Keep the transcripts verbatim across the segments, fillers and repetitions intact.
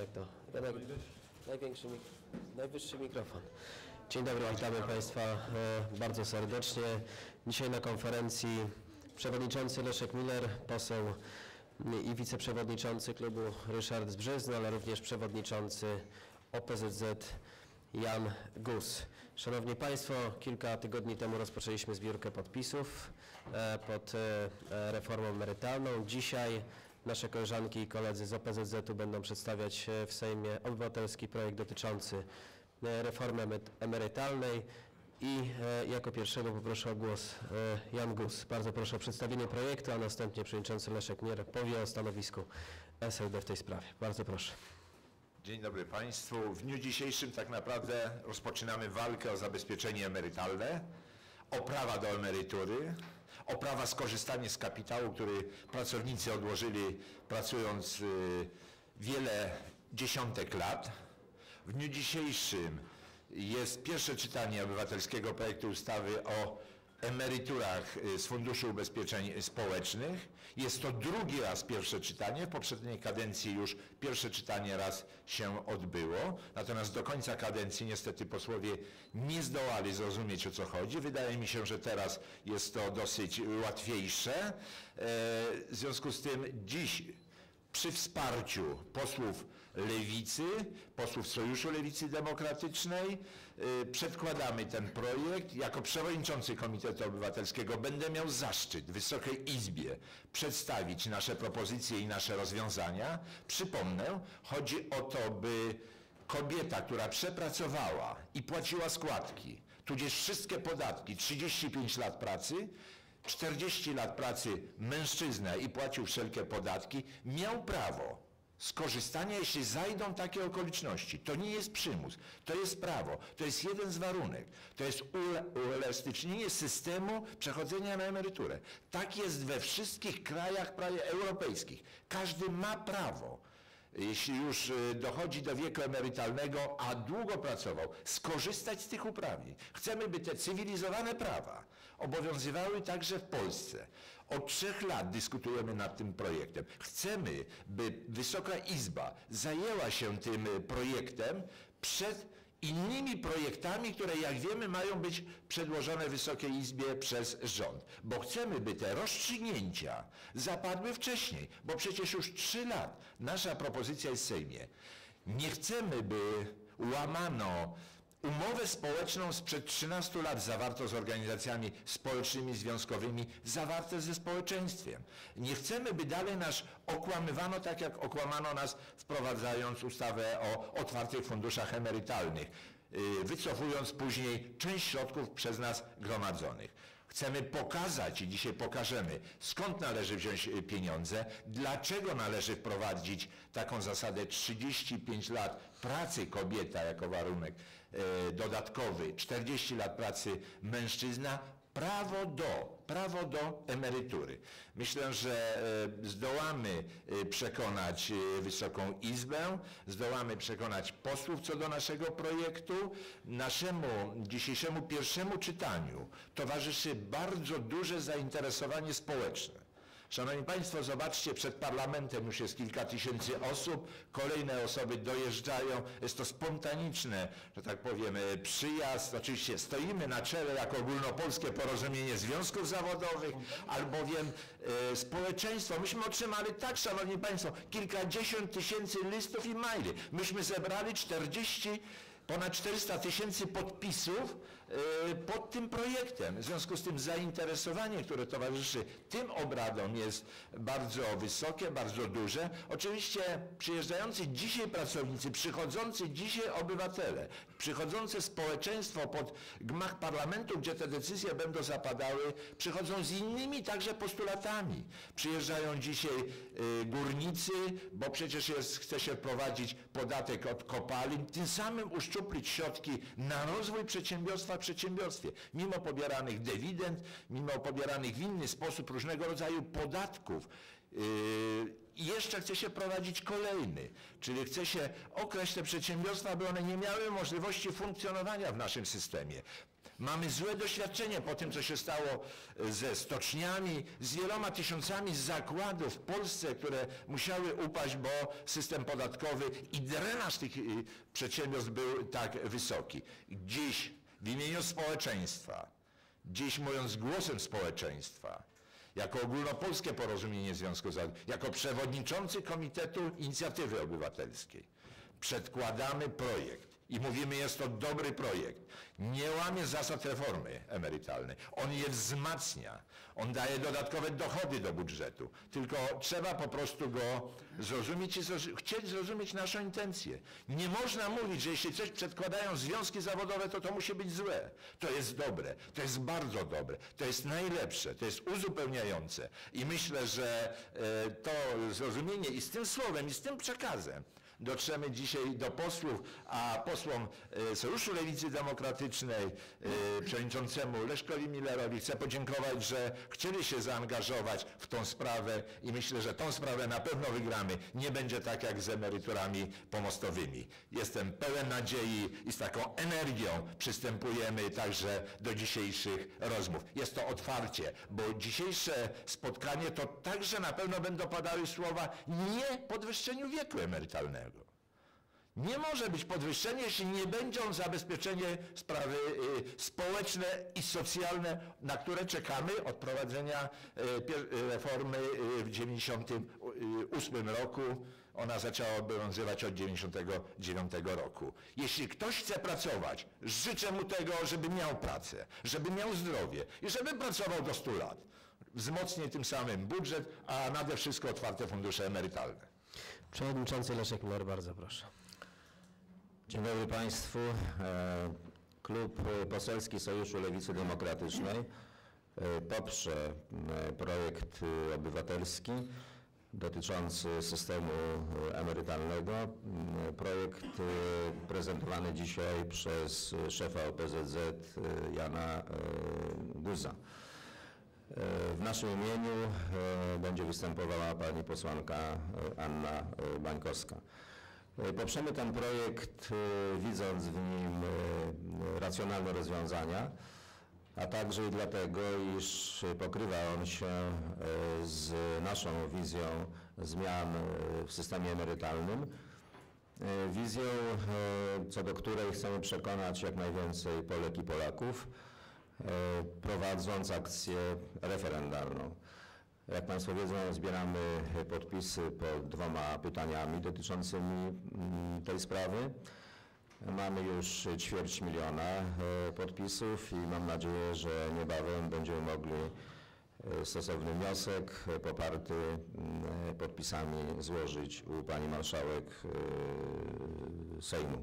Remek, to Remek, największy, najwyższy mikrofon. Dzień dobry, witamy Państwa bardzo serdecznie. Dzisiaj na konferencji przewodniczący Leszek Miller, poseł i wiceprzewodniczący klubu Ryszard Zbrzyzna, ale również przewodniczący O P Z Z Jan Gus. Szanowni Państwo, kilka tygodni temu rozpoczęliśmy zbiórkę podpisów pod reformą emerytalną. Dzisiaj nasze koleżanki i koledzy z O P Z Z-u będą przedstawiać w Sejmie obywatelski projekt dotyczący reformy emerytalnej i jako pierwszego poproszę o głos Jan Gus. Bardzo proszę o przedstawienie projektu, a następnie przewodniczący Leszek Miller powie o stanowisku S L D w tej sprawie. Bardzo proszę. Dzień dobry Państwu. W dniu dzisiejszym tak naprawdę rozpoczynamy walkę o zabezpieczenie emerytalne, o prawa do emerytury, o prawa skorzystania z kapitału, który pracownicy odłożyli pracując wiele dziesiątek lat. W dniu dzisiejszym jest pierwsze czytanie obywatelskiego projektu ustawy o emeryturach z Funduszu Ubezpieczeń Społecznych. Jest to drugi raz pierwsze czytanie. W poprzedniej kadencji już pierwsze czytanie raz się odbyło. Natomiast do końca kadencji niestety posłowie nie zdołali zrozumieć, o co chodzi. Wydaje mi się, że teraz jest to dosyć łatwiejsze. W związku z tym dziś przy wsparciu posłów Lewicy, posłów Sojuszu Lewicy Demokratycznej yy, przedkładamy ten projekt. Jako przewodniczący Komitetu Obywatelskiego będę miał zaszczyt Wysokiej Izbie przedstawić nasze propozycje i nasze rozwiązania. Przypomnę, chodzi o to, by kobieta, która przepracowała i płaciła składki, tudzież wszystkie podatki, trzydzieści pięć lat pracy, czterdzieści lat pracy mężczyzna i płacił wszelkie podatki, miał prawo skorzystania, jeśli zajdą takie okoliczności. To nie jest przymus, to jest prawo, to jest jeden z warunków. To jest uelastycznienie systemu przechodzenia na emeryturę. Tak jest we wszystkich krajach prawie europejskich. Każdy ma prawo, jeśli już dochodzi do wieku emerytalnego, a długo pracował, skorzystać z tych uprawnień. Chcemy, by te cywilizowane prawa obowiązywały także w Polsce. Od trzech lat dyskutujemy nad tym projektem. Chcemy, by Wysoka Izba zajęła się tym projektem przed innymi projektami, które, jak wiemy, mają być przedłożone Wysokiej Izbie przez rząd. Bo chcemy, by te rozstrzygnięcia zapadły wcześniej, bo przecież już trzy lat nasza propozycja jest w Sejmie. Nie chcemy, by łamano umowę społeczną sprzed trzynastu lat zawartą z organizacjami społecznymi, związkowymi, zawarte ze społeczeństwem. Nie chcemy, by dalej nas okłamywano tak, jak okłamano nas, wprowadzając ustawę o otwartych funduszach emerytalnych, wycofując później część środków przez nas gromadzonych. Chcemy pokazać i dzisiaj pokażemy, skąd należy wziąć pieniądze, dlaczego należy wprowadzić taką zasadę trzydzieści pięć lat pracy kobieta jako warunek e, dodatkowy, czterdzieści lat pracy mężczyzna, prawo do, prawo do emerytury. Myślę, że zdołamy przekonać Wysoką Izbę, zdołamy przekonać posłów co do naszego projektu. Naszemu dzisiejszemu pierwszemu czytaniu towarzyszy bardzo duże zainteresowanie społeczne. Szanowni Państwo, zobaczcie, przed parlamentem już jest kilka tysięcy osób, kolejne osoby dojeżdżają, jest to spontaniczne, że tak powiem, przyjazd. Oczywiście stoimy na czele jako ogólnopolskie porozumienie związków zawodowych, albowiem e, społeczeństwo. Myśmy otrzymali, tak, Szanowni Państwo, kilkadziesiąt tysięcy listów i maili. Myśmy zebrali czterdzieści ponad czterysta tysięcy podpisów pod tym projektem. W związku z tym zainteresowanie, które towarzyszy tym obradom, jest bardzo wysokie, bardzo duże. Oczywiście przyjeżdżający dzisiaj pracownicy, przychodzący dzisiaj obywatele, przychodzące społeczeństwo pod gmach parlamentu, gdzie te decyzje będą zapadały, przychodzą z innymi także postulatami. Przyjeżdżają dzisiaj górnicy, bo przecież jest, chce się wprowadzić podatek od kopalin, tym samym uszczuplić środki na rozwój przedsiębiorstwa w przedsiębiorstwie. Mimo pobieranych dywidend, mimo pobieranych w inny sposób różnego rodzaju podatków. I jeszcze chce się prowadzić kolejny, czyli chce się okraść te przedsiębiorstwa, aby one nie miały możliwości funkcjonowania w naszym systemie. Mamy złe doświadczenie po tym, co się stało ze stoczniami, z wieloma tysiącami zakładów w Polsce, które musiały upaść, bo system podatkowy i drenaż tych przedsiębiorstw był tak wysoki. Dziś w imieniu społeczeństwa, dziś mówiąc głosem społeczeństwa, jako ogólnopolskie porozumienie Związku Zawodowego, jako przewodniczący Komitetu Inicjatywy Obywatelskiej przedkładamy projekt i mówimy, jest to dobry projekt. Nie łamie zasad reformy emerytalnej. On je wzmacnia. On daje dodatkowe dochody do budżetu. Tylko trzeba po prostu go zrozumieć i zrozum- chcieć zrozumieć naszą intencję. Nie można mówić, że jeśli coś przedkładają związki zawodowe, to to musi być złe. To jest dobre. To jest bardzo dobre. To jest najlepsze. To jest uzupełniające. I myślę, że e, to zrozumienie i z tym słowem, i z tym przekazem dotrzemy dzisiaj do posłów, a posłom e, Sojuszu Lewicy Demokratycznej, e, przewodniczącemu Leszkowi Millerowi chcę podziękować, że chcieli się zaangażować w tą sprawę i myślę, że tą sprawę na pewno wygramy. Nie będzie tak jak z emeryturami pomostowymi. Jestem pełen nadziei i z taką energią przystępujemy także do dzisiejszych rozmów. Jest to otwarcie, bo dzisiejsze spotkanie to także na pewno będą padały słowa nie podwyższeniu wieku emerytalnego. Nie może być podwyższenie, jeśli nie będzie on zabezpieczenie sprawy y, społeczne i socjalne, na które czekamy od prowadzenia y, reformy y, w dziewięćdziesiątym ósmym roku. Ona zaczęła obowiązywać od dziewięćdziesiątego dziewiątego roku. Jeśli ktoś chce pracować, życzę mu tego, żeby miał pracę, żeby miał zdrowie i żeby pracował do stu lat. Wzmocni tym samym budżet, a nade wszystko otwarte fundusze emerytalne. Przewodniczący Leszek Miller, bardzo proszę. Dzień dobry Państwu. Klub Poselski Sojuszu Lewicy Demokratycznej poprze projekt obywatelski dotyczący systemu emerytalnego. Projekt prezentowany dzisiaj przez szefa O P Z Z Jana Guza. W naszym imieniu będzie występowała pani posłanka Anna Bańkowska. Poprzemy ten projekt, widząc w nim racjonalne rozwiązania, a także i dlatego, iż pokrywa on się z naszą wizją zmian w systemie emerytalnym, wizją, co do której chcemy przekonać jak najwięcej Polek i Polaków, prowadząc akcję referendalną. Jak Państwo wiedzą, zbieramy podpisy pod dwoma pytaniami dotyczącymi tej sprawy. Mamy już ćwierć miliona podpisów i mam nadzieję, że niebawem będziemy mogli stosowny wniosek poparty podpisami złożyć u pani marszałek Sejmu.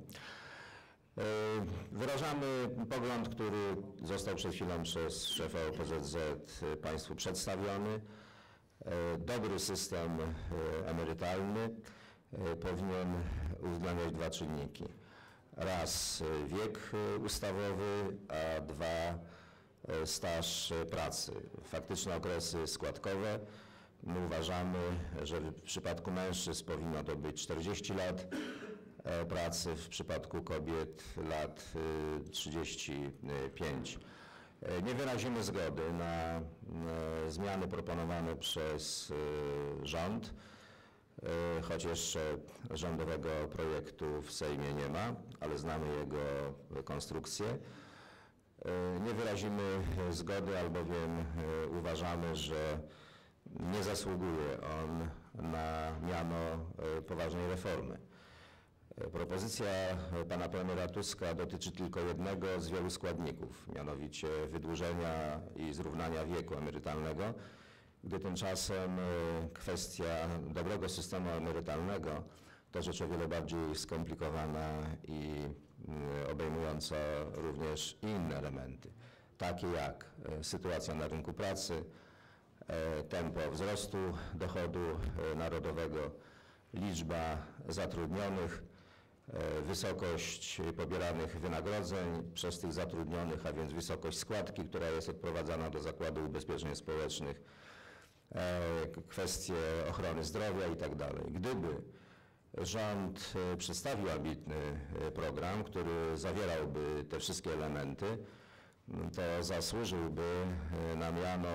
Wyrażamy pogląd, który został przed chwilą przez szefa O P Z Z Państwu przedstawiony. Dobry system emerytalny powinien uwzględniać dwa czynniki. Raz wiek ustawowy, a dwa staż pracy. Faktyczne okresy składkowe. My uważamy, że w przypadku mężczyzn powinno to być czterdzieści lat pracy, w przypadku kobiet lat trzydzieści pięć. Nie wyrazimy zgody na zmiany proponowane przez rząd, choć jeszcze rządowego projektu w Sejmie nie ma, ale znamy jego konstrukcję. Nie wyrazimy zgody, albowiem uważamy, że nie zasługuje on na miano poważnej reformy. Propozycja pana premiera Tuska dotyczy tylko jednego z wielu składników, mianowicie wydłużenia i zrównania wieku emerytalnego, gdy tymczasem kwestia dobrego systemu emerytalnego to rzecz o wiele bardziej skomplikowana i obejmująca również inne elementy, takie jak sytuacja na rynku pracy, tempo wzrostu dochodu narodowego, liczba zatrudnionych, wysokość pobieranych wynagrodzeń przez tych zatrudnionych, a więc wysokość składki, która jest odprowadzana do Zakładu Ubezpieczeń Społecznych, kwestie ochrony zdrowia i tak dalej. Gdyby rząd przedstawił ambitny program, który zawierałby te wszystkie elementy, to zasłużyłby na miano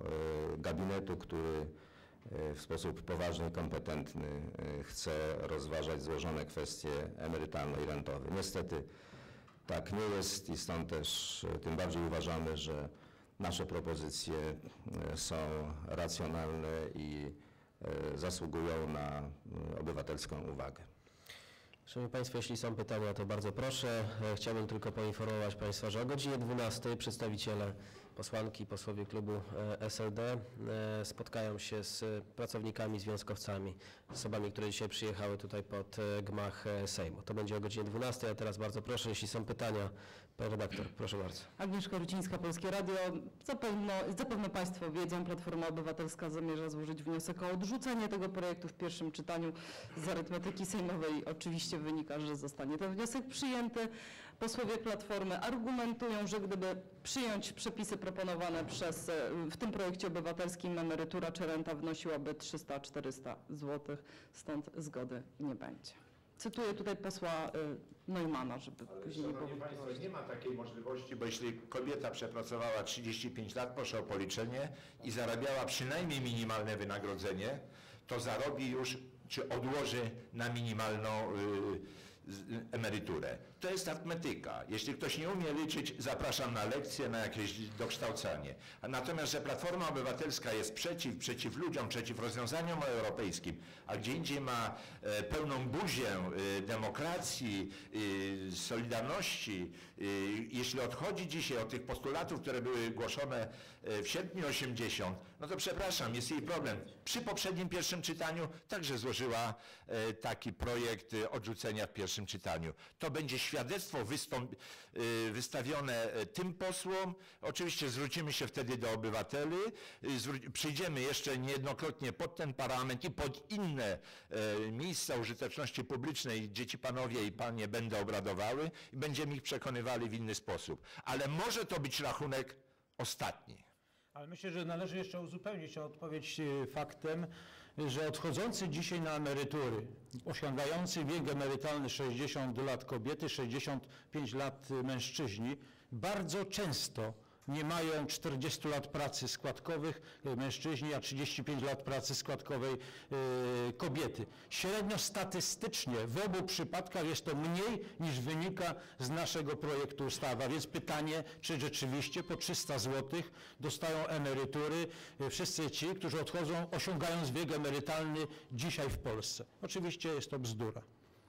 gabinetu, który w sposób poważny i kompetentny chce rozważać złożone kwestie emerytalne i rentowe. Niestety tak nie jest i stąd też tym bardziej uważamy, że nasze propozycje są racjonalne i zasługują na obywatelską uwagę. Szanowni Państwo, jeśli są pytania, to bardzo proszę. Chciałbym tylko poinformować Państwa, że o godzinie dwunastej przedstawiciele, posłanki, posłowie klubu S L D spotkają się z pracownikami, związkowcami, z osobami, które dzisiaj przyjechały tutaj pod gmach Sejmu. To będzie o godzinie dwunastej, a teraz bardzo proszę, jeśli są pytania. Pan redaktor, proszę bardzo. Agnieszka Rucińska, Polskie Radio. Zapewne, zapewne Państwo wiedzą, Platforma Obywatelska zamierza złożyć wniosek o odrzucenie tego projektu w pierwszym czytaniu. Z arytmetyki sejmowej oczywiście wynika, że zostanie ten wniosek przyjęty. Posłowie Platformy argumentują, że gdyby przyjąć przepisy proponowane przez, w tym projekcie obywatelskim, emerytura czy renta wynosiłaby trzysta czterysta złotych, stąd zgody nie będzie. Cytuję tutaj posła Neumana, żeby Ale później nie było Szanowni Państwo, wątpliwości. nie ma takiej możliwości, bo jeśli kobieta przepracowała trzydzieści pięć lat, proszę o policzenie, i zarabiała przynajmniej minimalne wynagrodzenie, to zarobi już, czy odłoży na minimalną y, emeryturę. To jest arytmetyka. Jeśli ktoś nie umie liczyć, zapraszam na lekcję, na jakieś dokształcanie. A natomiast, że Platforma Obywatelska jest przeciw, przeciw ludziom, przeciw rozwiązaniom europejskim, a gdzie indziej ma e, pełną buzię e, demokracji, e, solidarności, e, jeśli odchodzi dzisiaj od tych postulatów, które były głoszone e, w sierpniu osiemdziesiątym, no to przepraszam, jest jej problem. Przy poprzednim pierwszym czytaniu także złożyła e, taki projekt e, odrzucenia w pierwszym czytaniu. To będzie świadectwo wystąp, y, wystawione tym posłom. Oczywiście zwrócimy się wtedy do obywateli, y, przyjdziemy jeszcze niejednokrotnie pod ten parlament i pod inne y, miejsca użyteczności publicznej, gdzie ci panowie i panie będą obradowały i będziemy ich przekonywali w inny sposób. Ale może to być rachunek ostatni. Ale myślę, że należy jeszcze uzupełnić tę odpowiedź faktem, że odchodzący dzisiaj na emerytury, osiągający wiek emerytalny sześćdziesiąt lat kobiety, sześćdziesiąt pięć lat mężczyźni, bardzo często nie mają czterdziestu lat pracy składkowych mężczyźni, a trzydzieści pięć lat pracy składkowej yy, kobiety. Średnio statystycznie w obu przypadkach jest to mniej niż wynika z naszego projektu ustawy. A więc pytanie, czy rzeczywiście po trzysta złotych dostają emerytury yy, wszyscy ci, którzy odchodzą, osiągając wiek emerytalny dzisiaj w Polsce. Oczywiście jest to bzdura.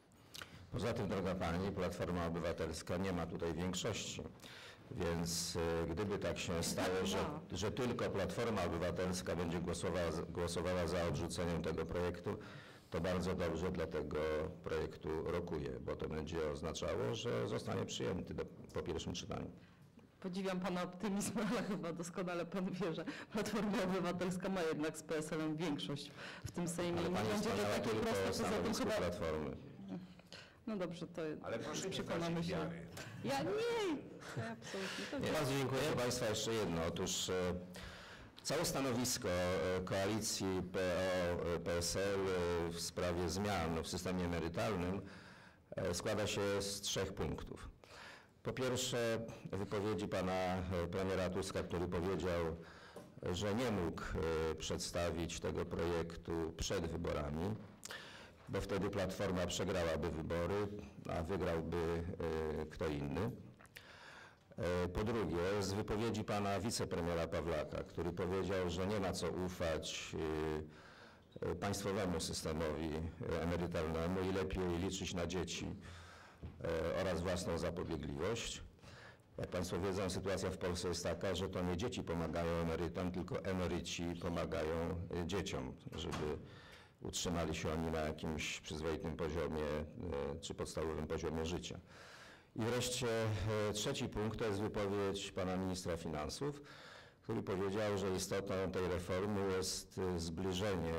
Poza tym, droga Pani, Platforma Obywatelska nie ma tutaj większości. Więc y, gdyby tak się stało, że, że tylko Platforma Obywatelska będzie głosowała, głosowała za odrzuceniem tego projektu, to bardzo dobrze dla tego projektu rokuję, bo to będzie oznaczało, że zostanie przyjęty do, po pierwszym czytaniu. Podziwiam Pana optymizm, ale chyba doskonale Pan wie, że Platforma Obywatelska ma jednak z P S L-em większość w tym Sejmie. Ale Nie Pani będzie to wspomniała takie tylko proste, o poza tym stanowisku chyba... Platformy. No dobrze, to Ale proszę nie przekonamy tracić się. wiary. Ja nie, ja absolutnie. To Nie, bardzo dziękuję. Proszę Państwa, jeszcze jedno. Otóż e, całe stanowisko e, koalicji P O P S L e, w sprawie zmian w systemie emerytalnym e, składa się z trzech punktów. Po pierwsze, wypowiedzi pana e, premiera Tuska, który powiedział, że nie mógł e, przedstawić tego projektu przed wyborami, bo wtedy Platforma przegrałaby wybory, a wygrałby e, kto inny. E, po drugie, z wypowiedzi pana wicepremiera Pawlaka, który powiedział, że nie ma co ufać e, e, państwowemu systemowi emerytalnemu i lepiej liczyć na dzieci e, oraz własną zapobiegliwość. Jak Państwo wiedzą, sytuacja w Polsce jest taka, że to nie dzieci pomagają emerytom, tylko emeryci pomagają e, dzieciom, żeby utrzymali się oni na jakimś przyzwoitym poziomie e, czy podstawowym poziomie życia. I wreszcie e, trzeci punkt to jest wypowiedź pana ministra finansów, który powiedział, że istotą tej reformy jest e, zbliżenie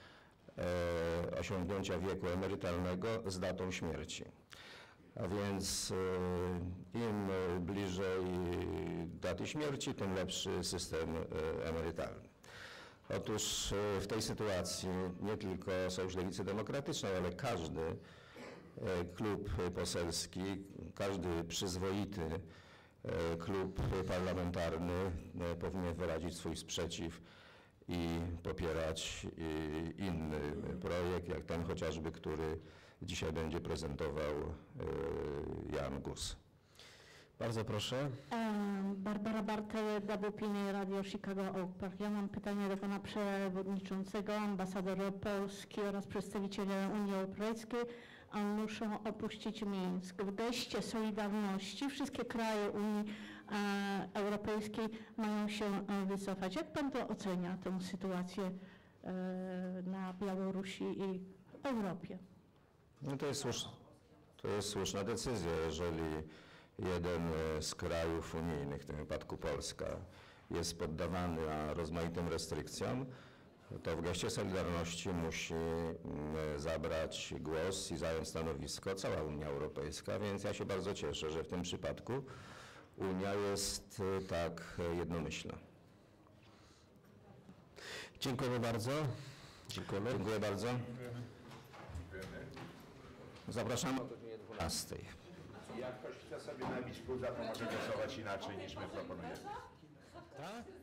e, osiągnięcia wieku emerytalnego z datą śmierci. A więc e, im bliżej daty śmierci, tym lepszy system e, emerytalny. Otóż w tej sytuacji nie tylko Sojusz Lewicy Demokratycznej, ale każdy klub poselski, każdy przyzwoity e, klub parlamentarny e, powinien wyrazić swój sprzeciw i popierać i inny projekt, jak ten chociażby, który dzisiaj będzie prezentował e, Jan Gus. Bardzo proszę. Em, Barbara Bartel, W P N Radio Chicago Oak Park. Ja mam pytanie do pana przewodniczącego, ambasadora Polski oraz przedstawiciela Unii Europejskiej. A muszą opuścić Mińsk. W geście solidarności wszystkie kraje Unii e, Europejskiej mają się e, wycofać. Jak pan to ocenia, tę sytuację e, na Białorusi i w Europie? No to jest słuszna, to jest słuszna decyzja, jeżeli jeden e, z krajów unijnych, w tym wypadku Polska, jest poddawany a rozmaitym restrykcjom, to w geście solidarności musi mm, zabrać głos i zająć stanowisko cała Unia Europejska, więc ja się bardzo cieszę, że w tym przypadku Unia jest e, tak e, jednomyślna. Dziękujemy bardzo. Dziękujemy. Dziękuję bardzo. Zapraszamy o godzinie dwunastej. Jak ktoś chce sobie nabić płuca, to może głosować inaczej niż my proponujemy. Tak?